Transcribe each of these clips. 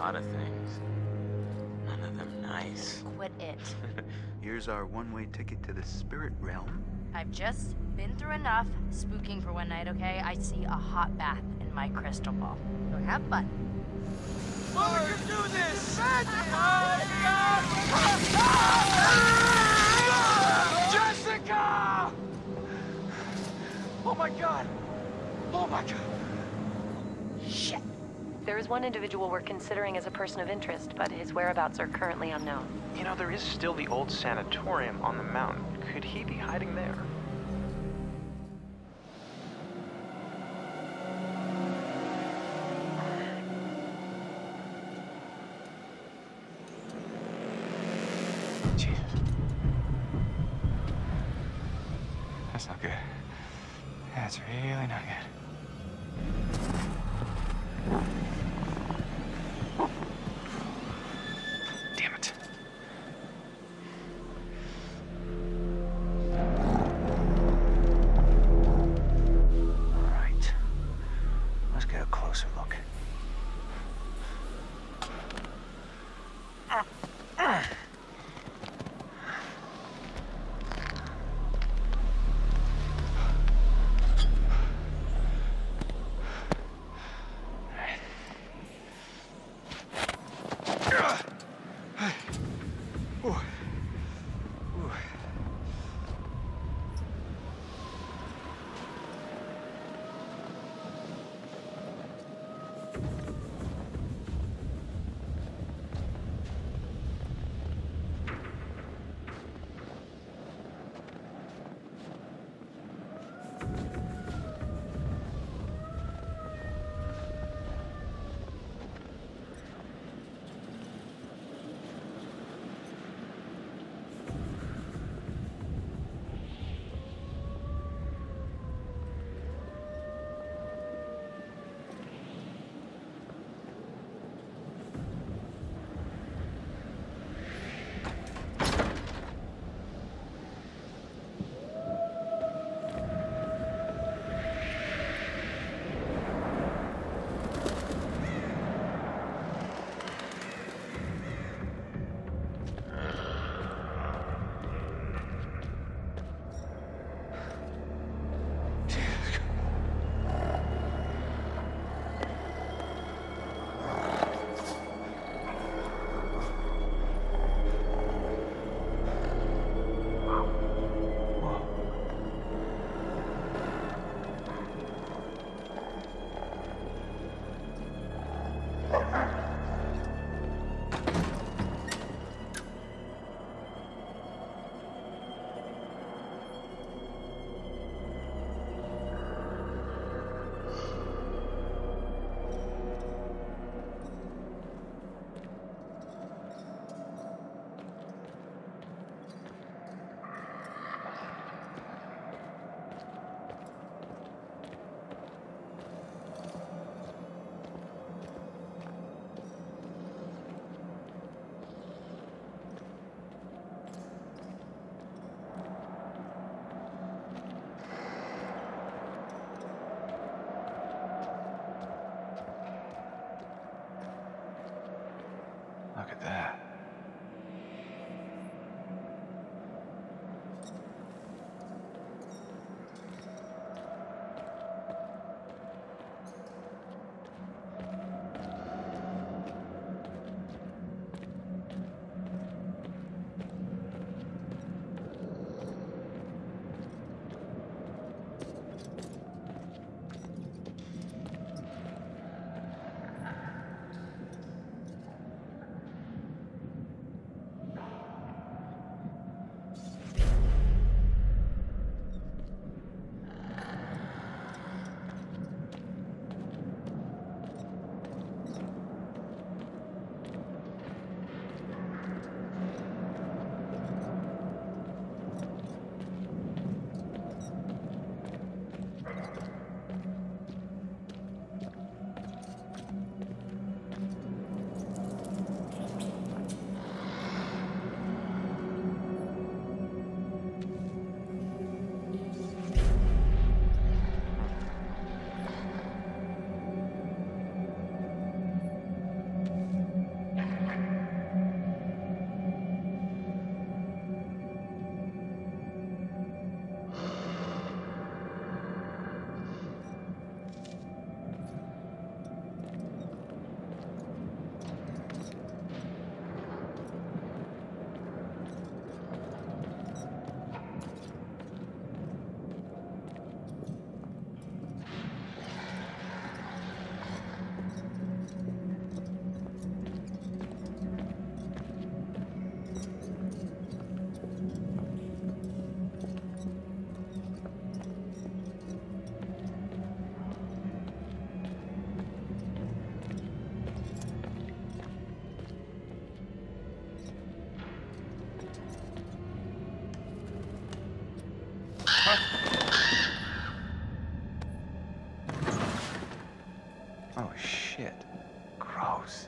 lot of things. None of them nice. Quit it. Here's our one-way ticket to the spirit realm. I've just been through enough spooking for one night, okay? I see a hot bath in my crystal ball. So have fun. Well, we can do this! Jessica! Oh my god! Oh my god! Shit. There is one individual we're considering as a person of interest, but his whereabouts are currently unknown. You know, there is still the old sanatorium on the mountain. Could he be hiding there? Jesus. That's not good. That's really not good. Damn it. All right. Let's get a closer look. Look at that. goes.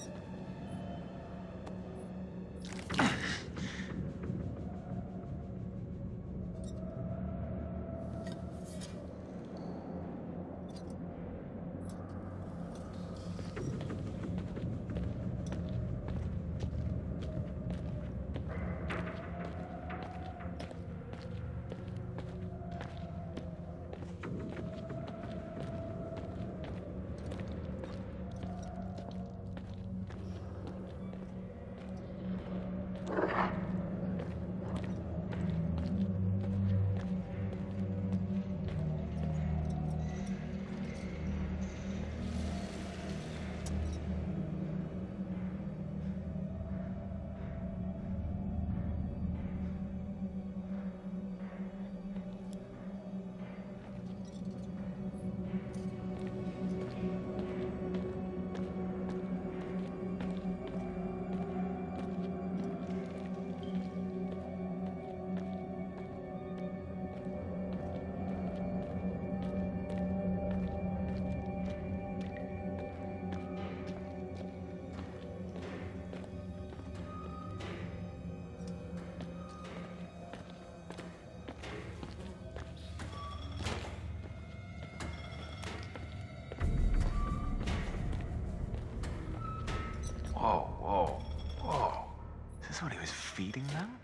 Whoa, whoa, whoa. Is this what he was feeding them?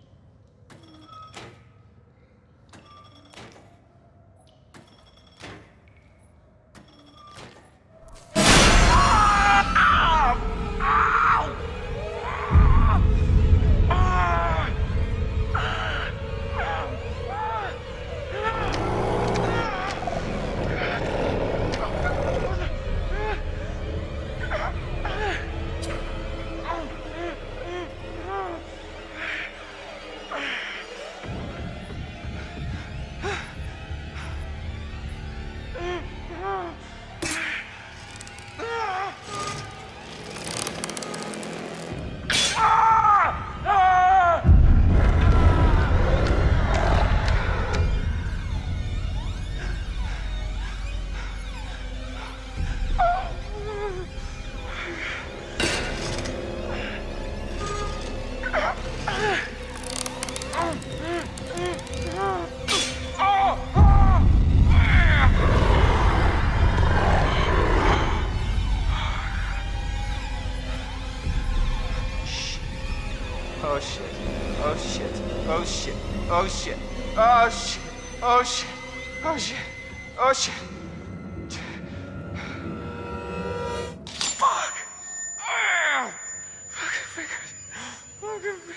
Oh shit. Oh shit. Oh shit. Oh shit. Oh shit. Oh shit. Oh shit. Oh shit. Fuck. Fucking fingers. Fucking fingers.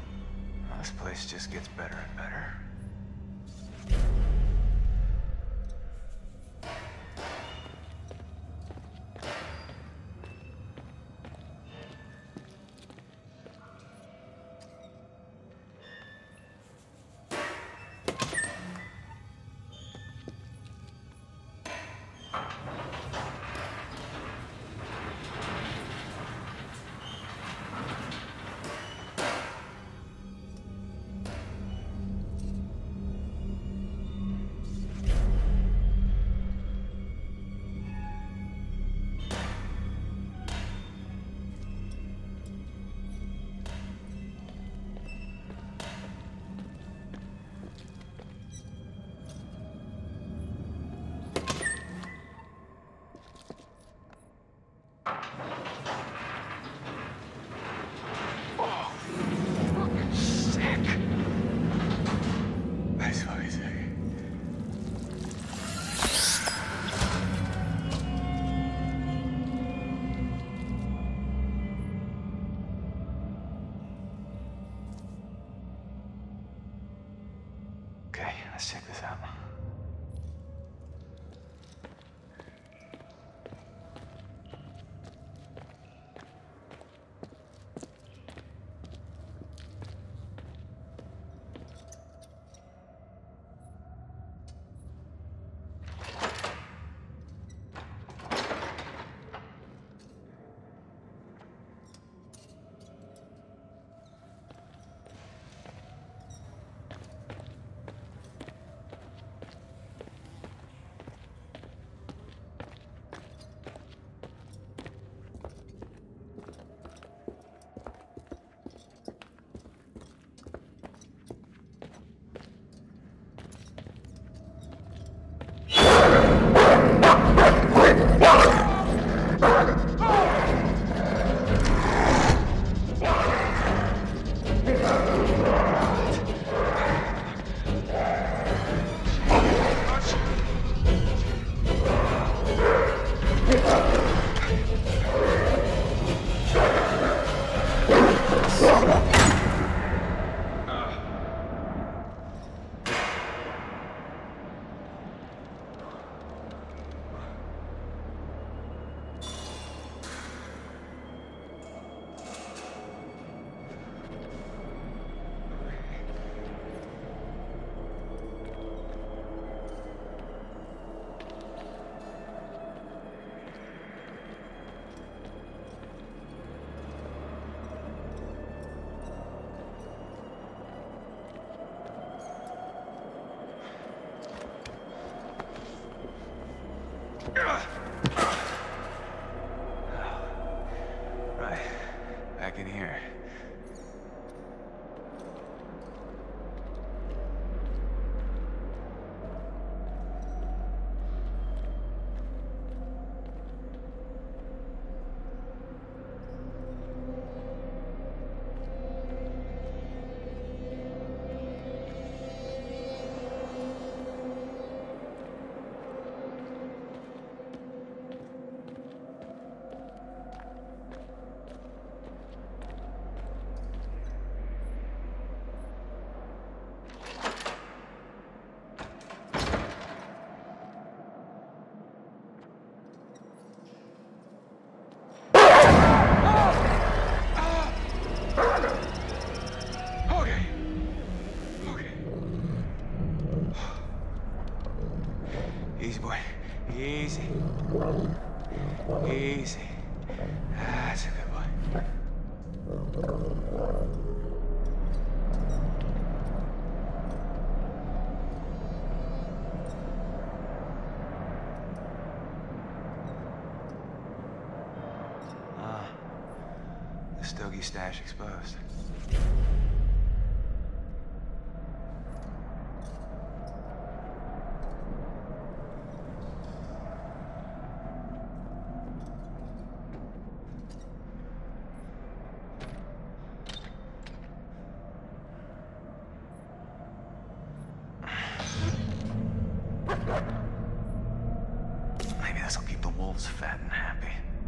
This place just gets better and better. Right. Back in here. Easy, boy. Easy. Easy. That's a good boy. The Stogie stash exposed. Maybe this'll keep the wolves fat and happy.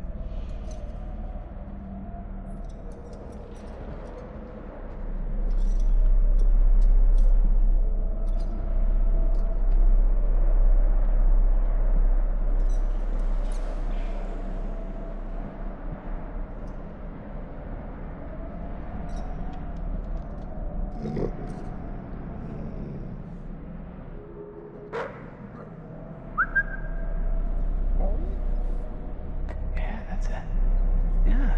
Yeah, that's it. Yeah.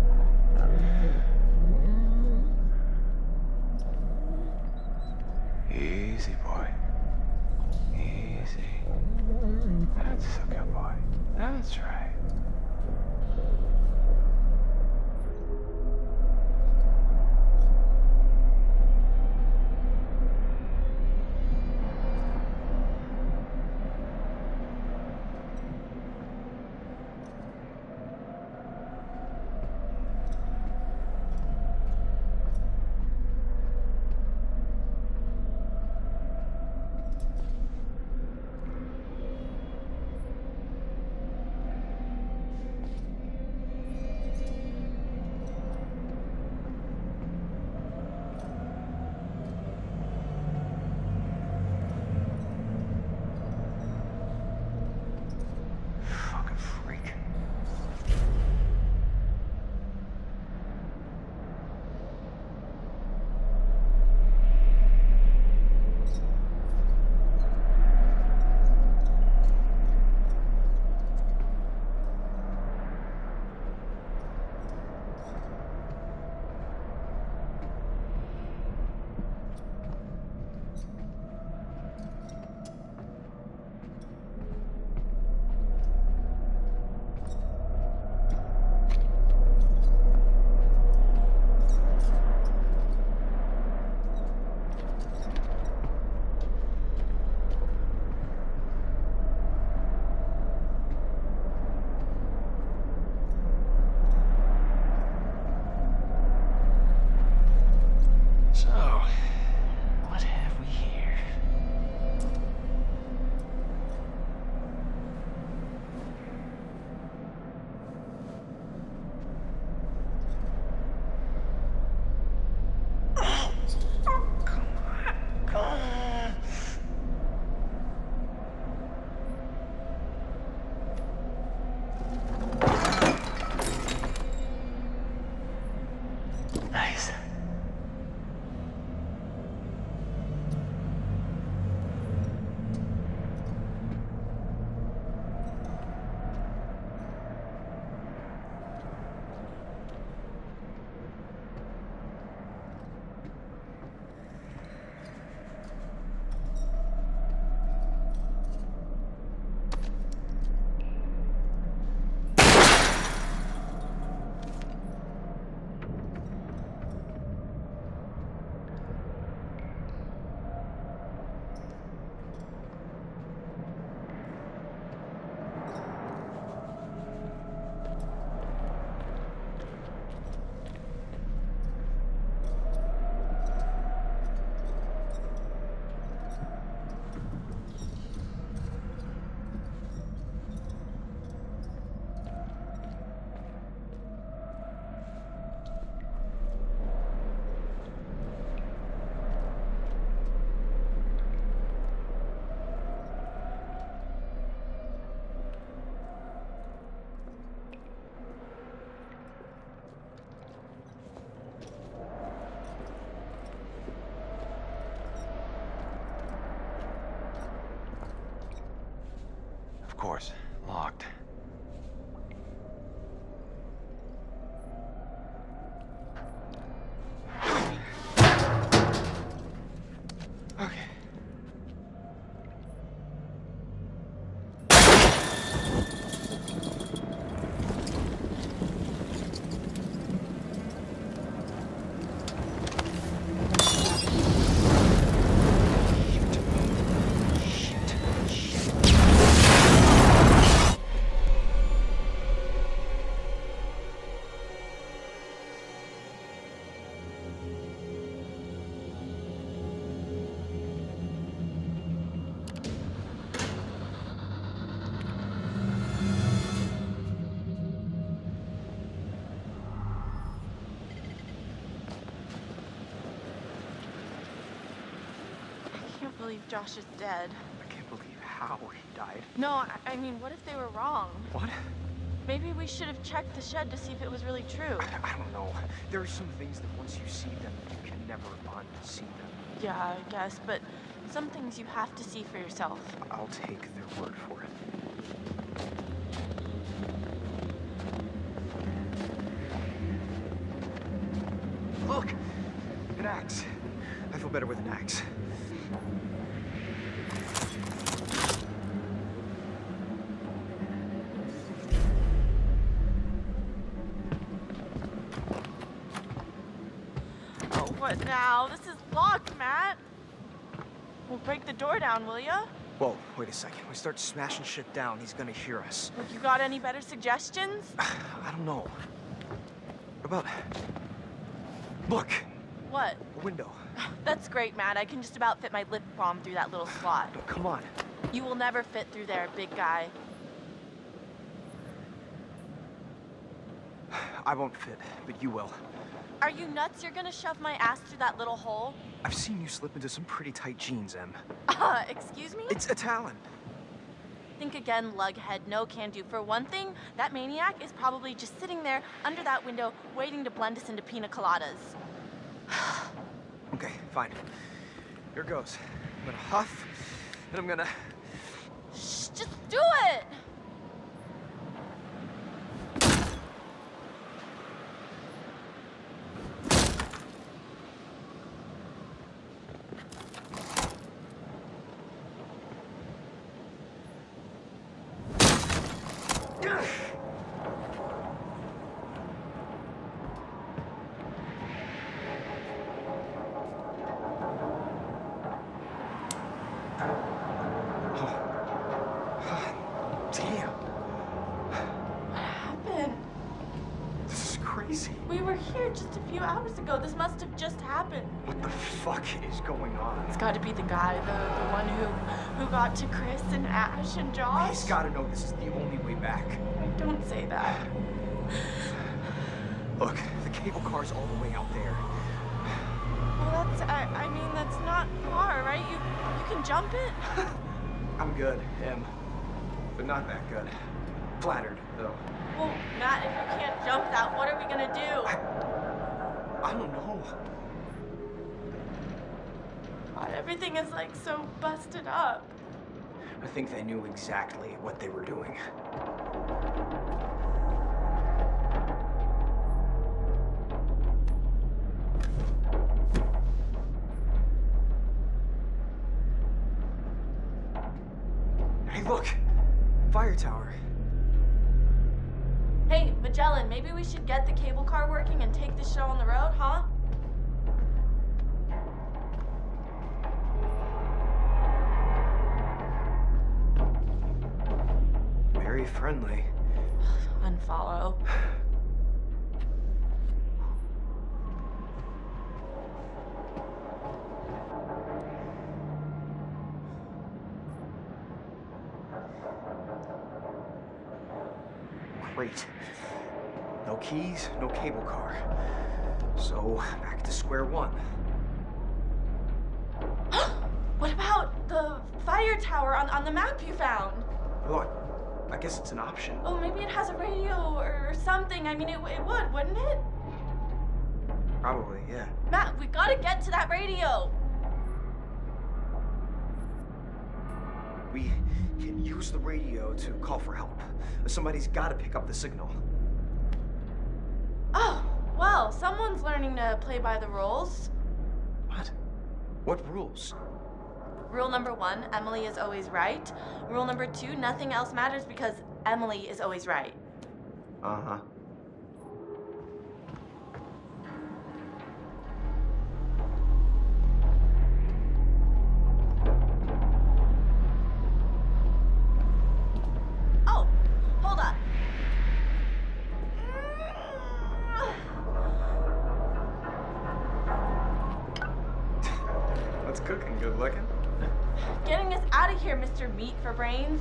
Easy, boy. Easy. That's a good boy. That's right. Of course. Locked. Okay. I can't believe Josh is dead. I can't believe how he died. No, I mean, what if they were wrong? What? Maybe we should have checked the shed to see if it was really true. I don't know. There are some things that once you see them, you can never unsee them. Yeah, I guess, but some things you have to see for yourself. I'll take their word for it. Look! An axe. I feel better with an axe. Oh, what now? This is locked, Matt. Well, break the door down, will ya? Whoa, wait a second. We start smashing shit down, he's gonna hear us. Well, you got any better suggestions? I don't know. What about... Look! What? A window. That's great, Matt. I can just about fit my lip balm through that little slot. No, come on. You will never fit through there, big guy. I won't fit, but you will. Are you nuts? You're gonna shove my ass through that little hole? I've seen you slip into some pretty tight jeans, Em. Excuse me? It's a talent. Think again, lughead. No can do. For one thing, that maniac is probably just sitting there under that window waiting to blend us into pina coladas. Okay, fine. Here goes. I'm gonna huff, and I'm gonna... Shh, just do it! Damn, What happened? this is crazy. We were here just a few hours ago. This must have just happened. What the fuck is going on? It's got to be the guy, the one who got to Chris and Ash and Josh. He's gotta know this is the only way back. Don't say that. Look, the cable car's all the way out there. Well, I mean, that's not far, right? You can jump it? I'm good, Em. But not that good. Flattered, though. Well, Matt, if you can't jump that, what are we gonna do? I don't know. God, everything is like so busted up. I think they knew exactly what they were doing. Hey, look! Fire tower. Hey, Magellan, maybe we should get the cable car working and take this show on the road, huh? Very friendly. Unfollow. Great. No keys, no cable car. So, back to square one. What about the fire tower on the map you found? Look, I guess it's an option. Oh, maybe it has a radio or something. I mean, it would, wouldn't it? Probably, yeah. Matt, we gotta get to that radio. We can use the radio to call for help. Somebody's got to pick up the signal. Oh, well, someone's learning to play by the rules. What? What rules? Rule number 1, Emily is always right. Rule number 2, nothing else matters because Emily is always right. Uh-huh. Oh, hold up. What's cooking? Good looking? Getting us out of here, Mr. Meat for Brains.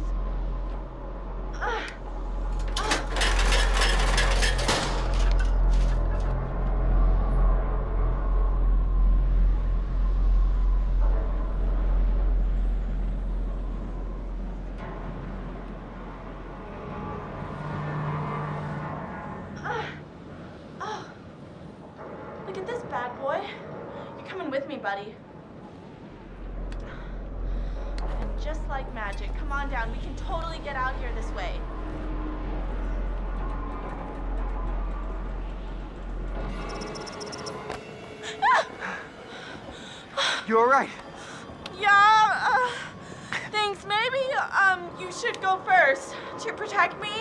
Look at this bad boy. You're coming with me, buddy. And just like magic, come on down. We can totally get out here this way. You all right? Yeah, thanks. Maybe, you should go first to protect me.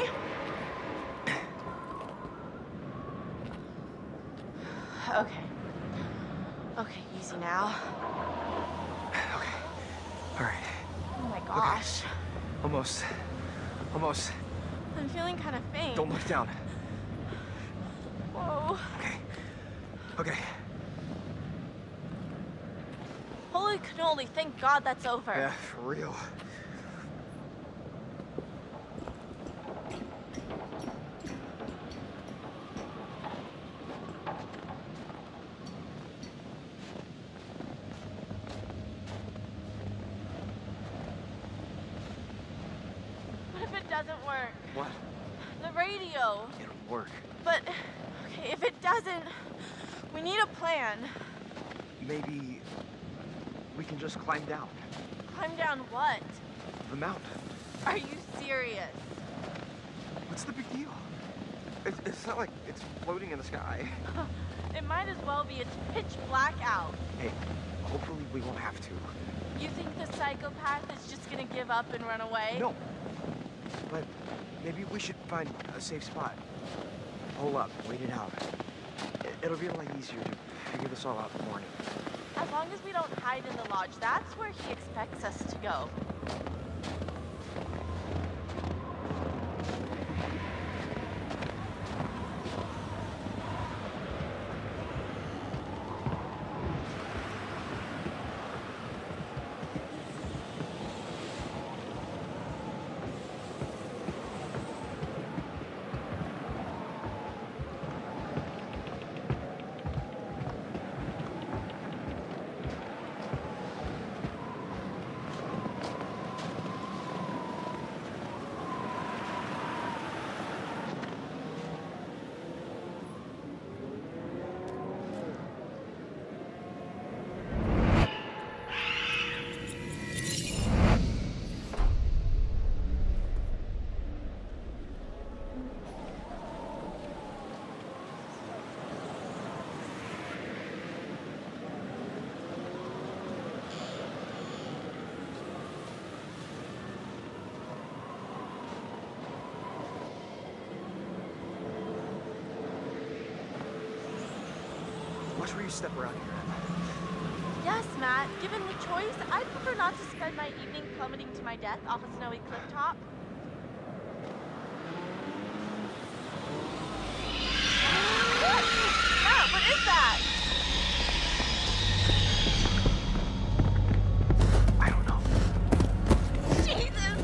Okay. Okay, easy now. Okay. All right. Oh my gosh. Almost. I'm feeling kind of faint. Don't look down. Whoa. Okay. Holy cannoli, thank God that's over. Yeah, for real. What if it doesn't work? What? The radio. It'll work. But, okay, if it doesn't, we need a plan. Maybe we can just climb down. Climb down what? The mountain. Are you serious? What's the big deal? It's not like it's floating in the sky. It might as well be. It's pitch black out. Hey, hopefully we won't have to. You think the psychopath is just gonna give up and run away? No. But maybe we should find a safe spot. Hole up, wait it out. It'll be a lot easier to figure this all out in the morning. As long as we don't hide in the lodge, that's where he expects us to go. Watch where you step around here. Yes, Matt. Given the choice, I'd prefer not to spend my evening plummeting to my death off a snowy cliff top. Matt, what is that? I don't know. Jesus!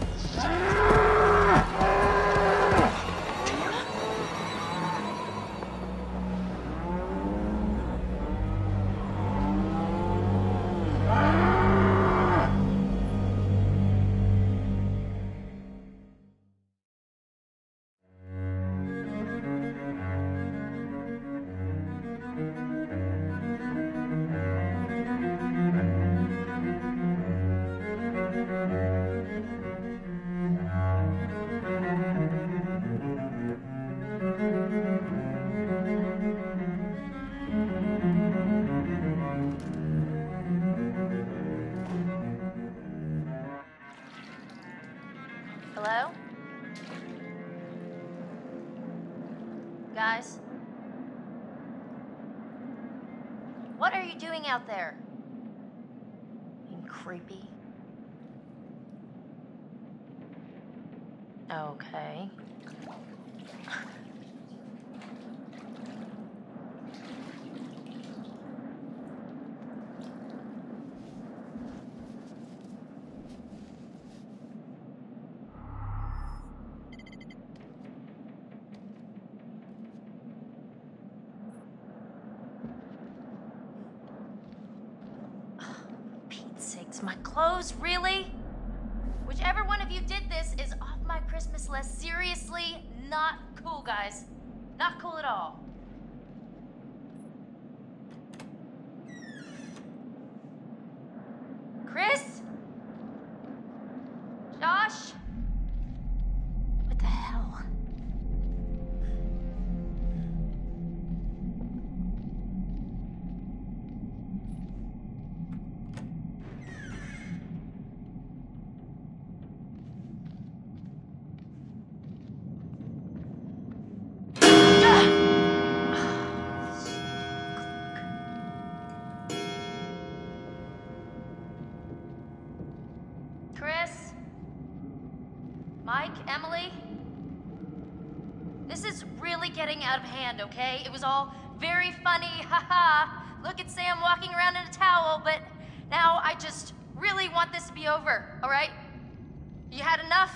Hello? Guys? What are you doing out there? Being creepy? Okay. My clothes, really? Whichever one of you did this is off my Christmas list. Seriously, not cool, guys. Not cool at all. Chris? Josh? What the hell? Chris? Mike? Emily? This is really getting out of hand, okay? It was all very funny, haha. Look at Sam walking around in a towel, but now I just really want this to be over, all right? You had enough?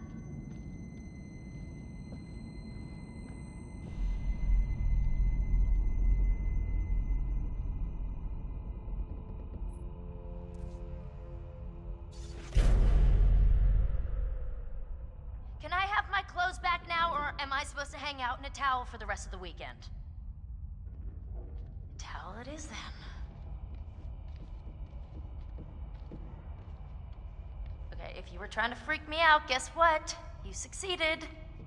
Can I have my clothes back now, or am I supposed to hang out in a towel for the rest of the weekend? A towel it is, then. Okay, if you were trying to freak me out, guess what? You succeeded.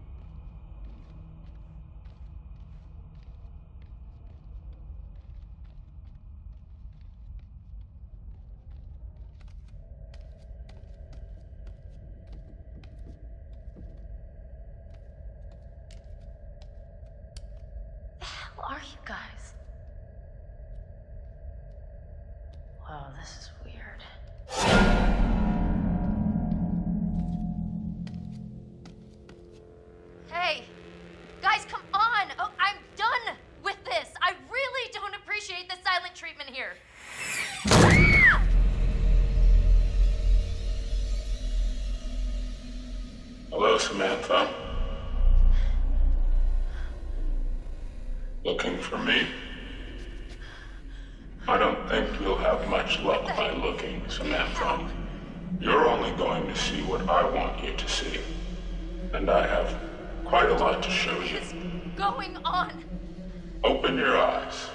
Who are you guys? Wow, this is weird. Hey, guys, come on! Oh, I'm done with this. I really don't appreciate the silent treatment here. Hello, Samantha. Looking for me? I don't think you'll have much luck by looking, Samantha. You're only going to see what I want you to see. And I have quite a lot to show you. What is going on? Open your eyes.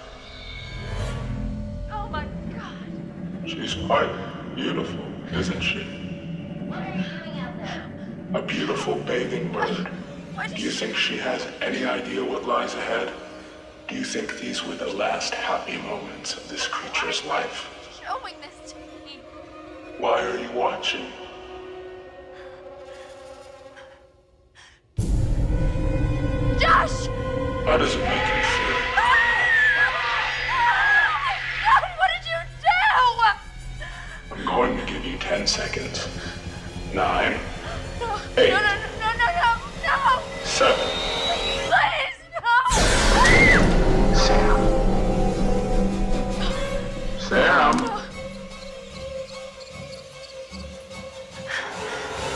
Oh my god. She's quite beautiful, isn't she? What are you doing out there? A beautiful bathing bird. What Do you think she has any idea what lies ahead? Do you think these were the last happy moments of this creature's life? Showing this to me. Why are you watching? Josh! How does it make you feel? God, what did you do? I'm going to give you 10 seconds. 9, No, 8, no, no, no, no, no, no! 7. Please, no! Sam. Sam.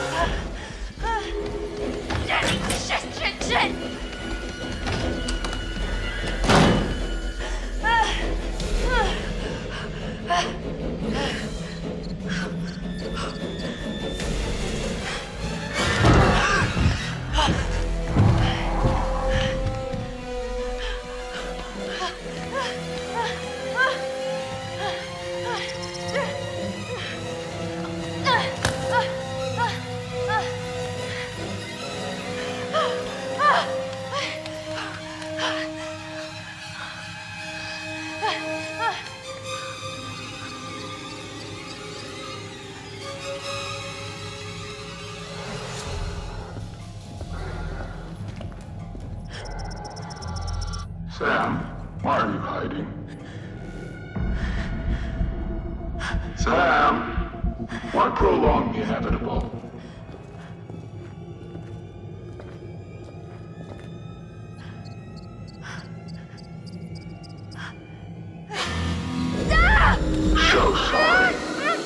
Shit, shit, shit, shit! Sam, why are you hiding? Sam, why prolong the inevitable? So sorry.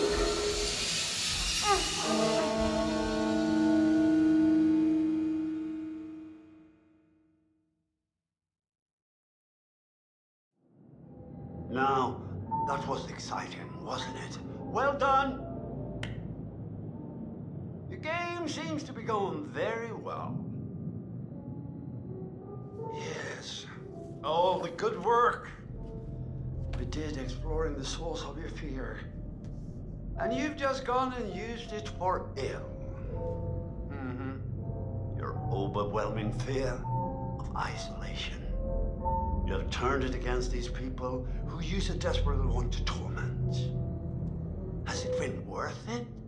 Now, that was exciting, wasn't it? Well done. The game seems to be going very well. Yes, all the good work we did exploring the source of your fear. And you've just gone and used it for ill. Your overwhelming fear of isolation. You have turned it against these people who use it desperately want to torment. Has it been worth it?